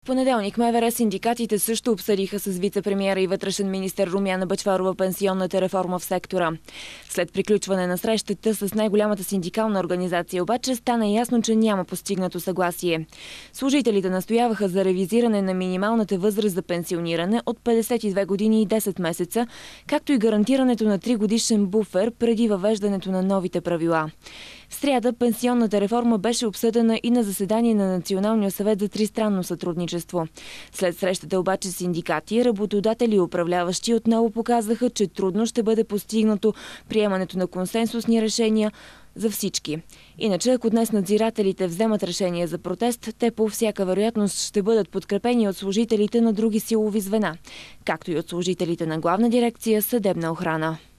В понеделник МВР синдикатите също обсъдиха с вице-премиера и вътрешен министър Румяна Бъчварова пенсионната реформа в сектора. След приключване на срещата с най-голямата синдикална организация обаче стана ясно, че няма постигнато съгласие. Служителите настояваха за ревизиране на минималната възраст за пенсиониране от 52 години и 10 месеца, както и гарантирането на 3-годишен буфер преди въвеждането на новите правила. В сряда пенсионната реформа беше обсъдена и на заседание на Националния съвет за тристранно сътрудничество. След срещата обаче синдикати, работодатели и управляващи отново показаха, че трудно ще бъде постигнато приемането на консенсусни решения за всички. Иначе, ако днес надзирателите вземат решение за протест, те по всяка вероятност ще бъдат подкрепени от служителите на други силови звена, както и от служителите на Главна дирекция „Съдебна охрана“.